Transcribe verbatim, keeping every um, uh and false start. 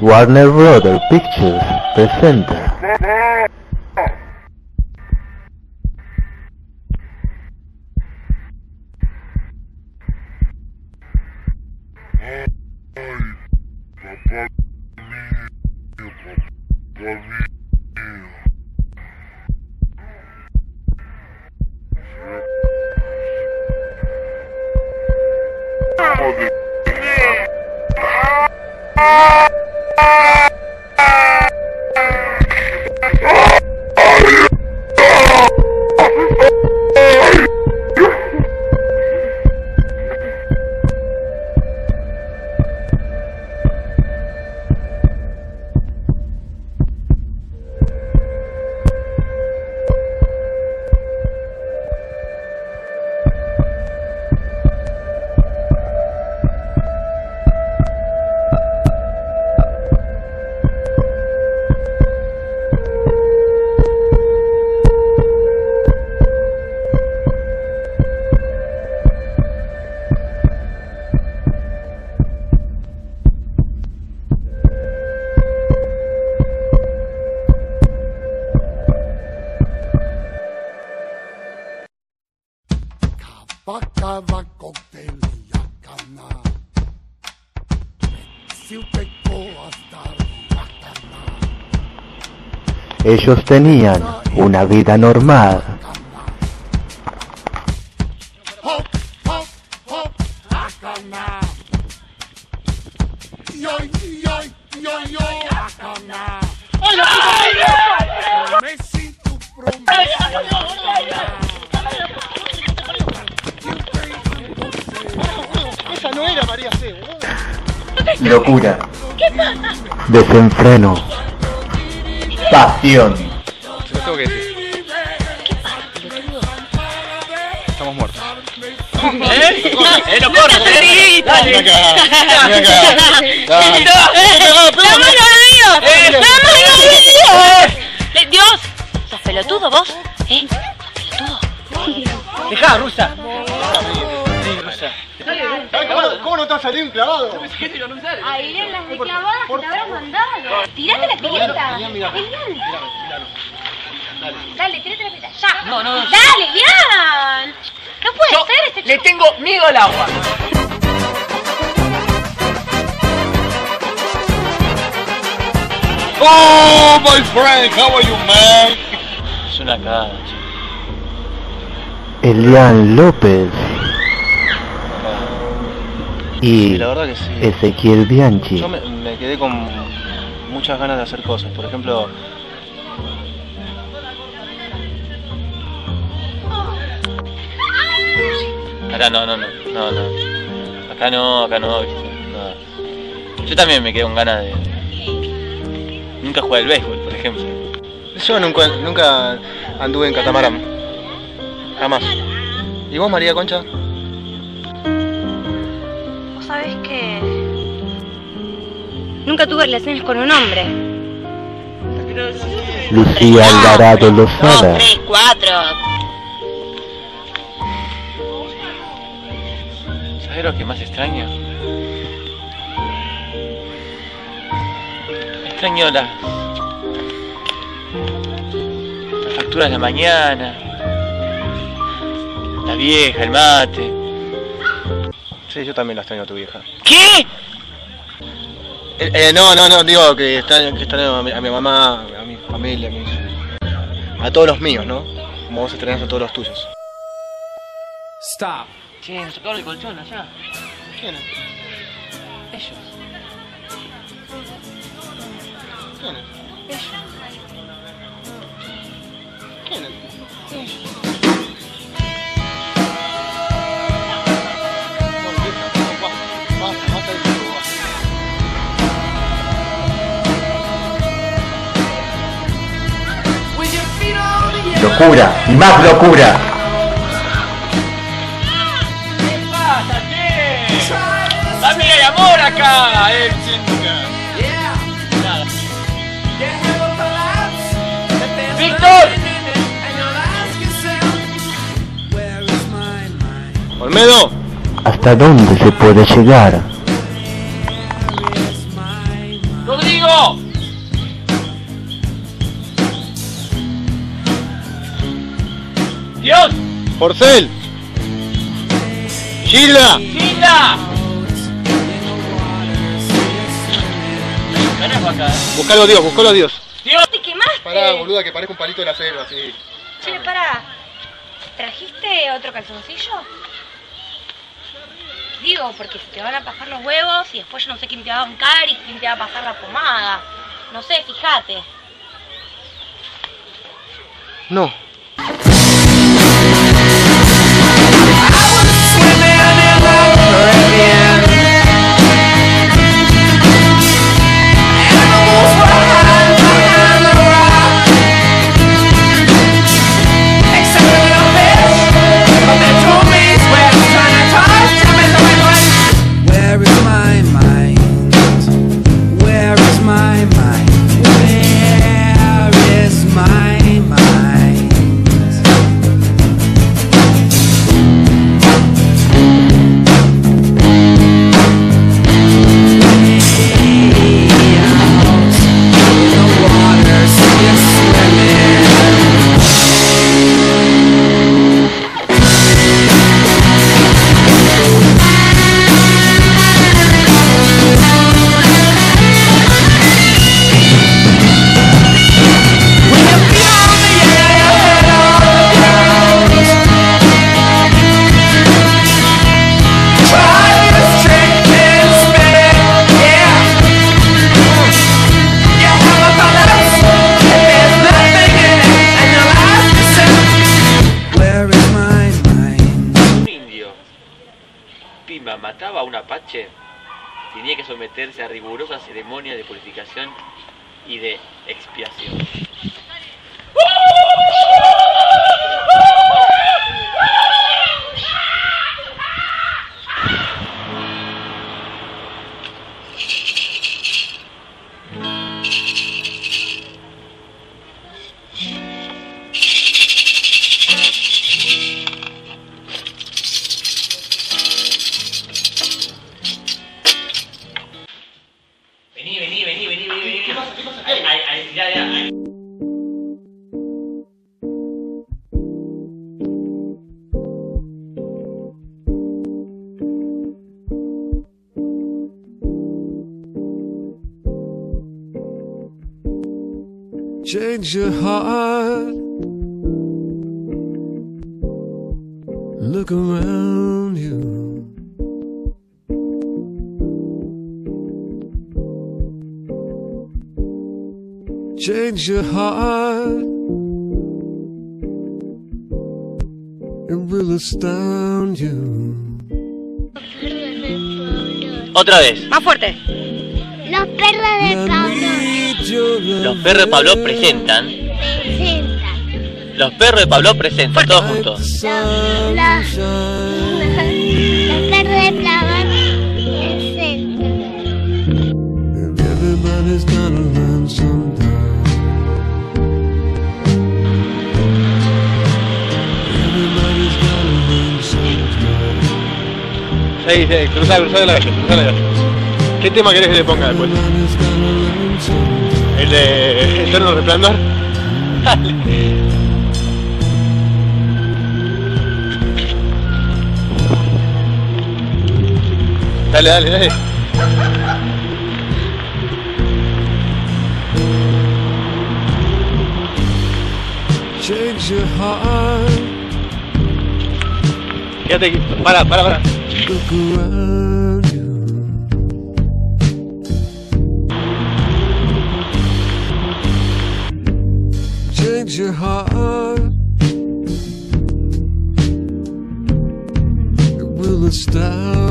Warner Brothers Pictures presenta Vakava kokteilijatana. Siltä kovasta rakana. Ellos tenían una vida normal. Hop, hop, hop, rakana. Joi, joi, joi, joi, rakana. Messi tu promesa. Esa no era María C. Locura. ¿Qué pasa? Desenfreno. Pasión. Se lo tengo que decir. ¿Qué pasa, pelotudo? Estamos muertos. ¿Eh? ¡Eh, no corras, eh! ¡Dale! Ven acá, ven acá. Dale. ¡La mano de Dios! ¡La mano de Dios! Eh, ¡Dios! ¿Sos pelotudo vos? ¿Eh? ¿Sos pelotudo? Dejá, Rusa. Sí, Rusa. ¿Cómo, ¿Cómo no te has salido un clavado? Ahí en las de clavadas que te habrás mandado. Tirate la pileta. Elian. Dale, tirate la pileta. Ya. No, no, no. Dale, Elian. No puede Yo ser este le chico. tengo miedo al agua. Oh, my friend, how are you, man? Es una cagada, chico. Elian López y Sí, la verdad que sí. Ezequiel Bianchi. Yo me, me quedé con muchas ganas de hacer cosas. Por ejemplo, acá no, no, no, no, no. Acá no, acá no, viste. No. Yo también me quedé con ganas de. Nunca jugué al béisbol, por ejemplo. Yo nunca, nunca anduve en catamarán. Jamás. ¿Y vos, María Concha? Vos sabés que nunca tuve relaciones con un hombre. Lucía Alvarado Lozada. Dos, tres, cuatro. ¿Sabés lo que más extraño? Extraño las, las facturas de la mañana, la vieja, el mate. Sí, yo también la extraño a tu vieja. ¿Qué? Eh, eh, no, no, no, digo que extraño, que extraño a, mi, a mi mamá, a mi familia, a, mis, a todos los míos, ¿no? Como vos extrañas a todos los tuyos. Stop. Che, nos sacaron el colchón allá. ¿Quién es? Ellos. ¿Quién es? ¿Quién es? Locura y más locura. ¿Qué pasa, che? ¡Familia de amor acá! ¡Eh, Nada. ¡Víctor! Olmedo. ¿Hasta dónde se puede llegar? ¡Rodrigo! Porcel. Gilda. ¡Gilda! Venés acá, ¿eh? Buscalo a Dios, buscalo a Dios. ¡Dios! ¿Te quemaste? Pará, boluda, que parezca un palito de la selva, así. Che, pará. ¿Trajiste otro calzoncillo? Digo, porque se te van a pasar los huevos y después yo no sé quién te va a bancar y quién te va a pasar la pomada. No sé, fíjate. No. Pimba mataba a un apache, tenía que someterse a rigurosa ceremonia de purificación y de expiación. Vení, vení, vení, vení, vení. ¿Qué pasa? ¿Qué pasa? Ahí, ahí, ahí, ya, ya, ahí. Change your heart. Look around you. Change your heart. It will astound you. Otra vez. Más fuerte. Los perros de Pablo Los perros de Pablo presentan. presentan. Los perros de Pablo presentan, todos juntos. Los, los, los perros de Pablo presentan. And everybody's gonna learn sometime. Everybody's gonna learn sometime. Seis, seis, cruza, cruza la calle, cruza la calle. ¿Qué tema querés que le ponga después? Everybody's gonna learn sometime. ¿El de Eterno Resplandor? Dale. Dale, dale, dale. Change your heart. Quédate aquí, para, para, para. Look around you. Change your heart. It will astound